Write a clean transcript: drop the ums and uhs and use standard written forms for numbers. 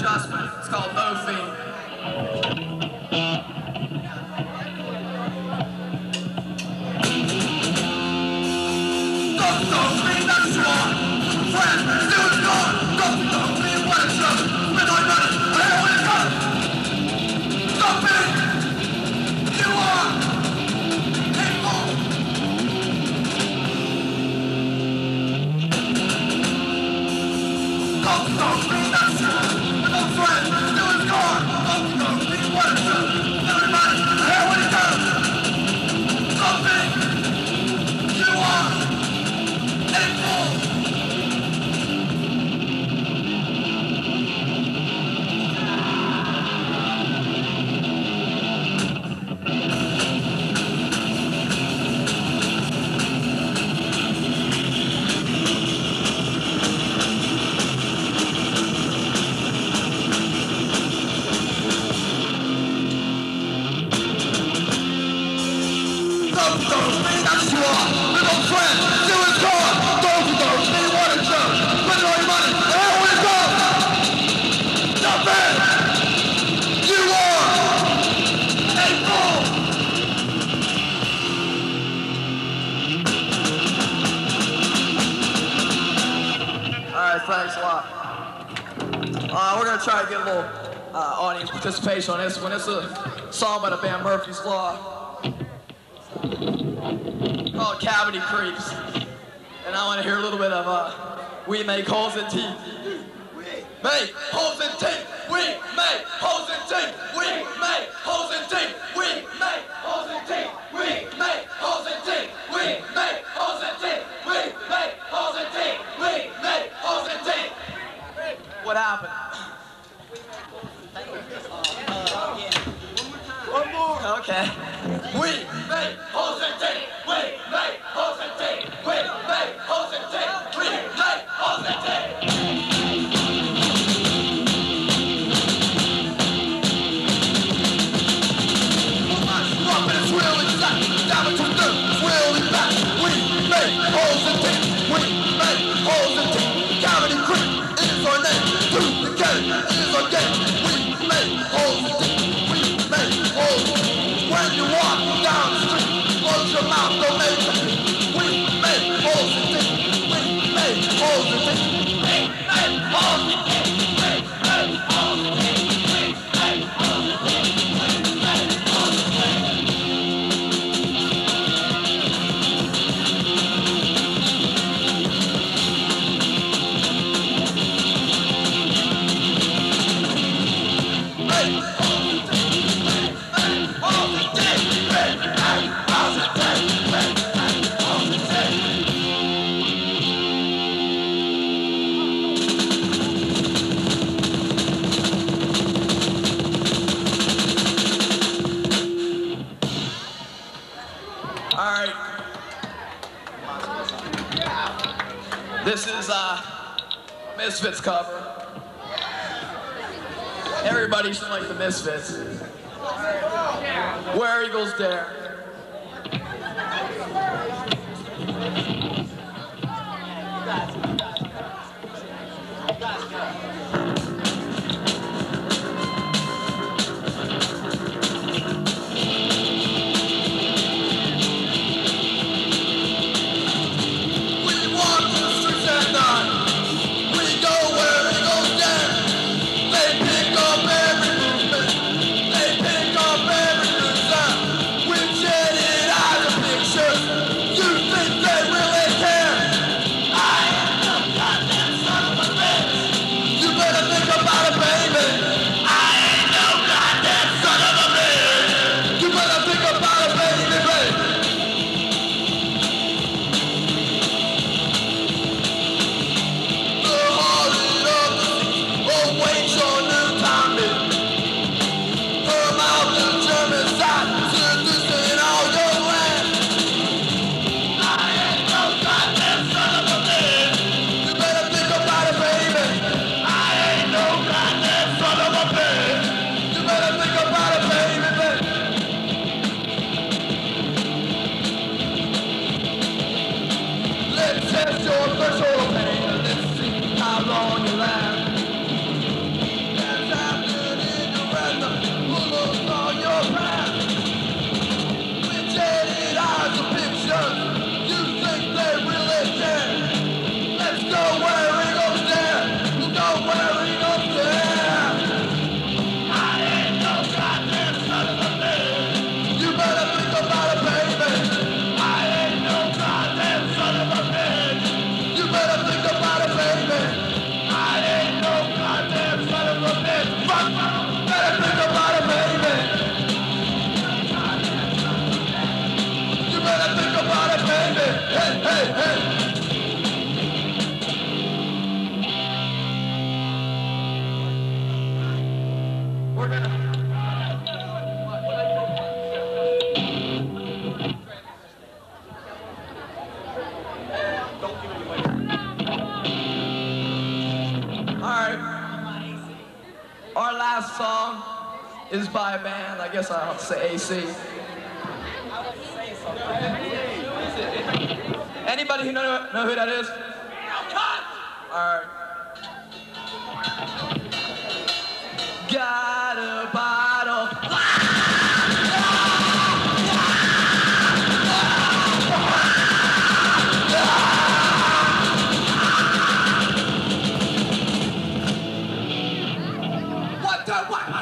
adjustment. It's called No Theme. Don't mean that's wrong. Friends, still is gone. Don't mean what it's done. Spend all your money. I hate when it's done. Don't mean you are hateful. Don't mean that's wrong. No friends, still is gone. Don't mean what it's done. Spend all your money. I hate when it's done. Don't mean you are hateful. Don't mean that's wrong. No friend, still is gone. Don't mean what it's done. Spend all your money. I hate when it's done. Nothing. You are hateful. Alright, thanks a lot. We're gonna try to get a little audience participation on this one. It's a song by the band Murphy's Law called Cavity Creeps. And I want to hear a little bit of We Make Holes in Teeth. Make holes in teeth. We make holes in teeth. We make holes in teeth. We make holes in teeth. We make holes in teeth. We make holes in teeth. We make holes in teeth. We make holes in teeth. What happened? One more. Okay. We make holes in teeth. We make holes in teeth. We make holes in teeth. We make holes in teeth. Cavity creep is our name. Tooth decay is our game. We make holes in teeth. We make holes. When you walk down the street, close your mouth, don't make it. We make holes in teeth. We make holes in teeth. We make holes in teeth. We make holes in teeth. We make holes in teeth. We make holes in teeth. This is Misfits cover. Everybody should like the Misfits. Where Eagles Dare. hey, hey. We're gonna... Alright. Our last song is by a band, I guess I'll have to say AC. Anybody who know who that is? Alright. Got a bottle. What the what?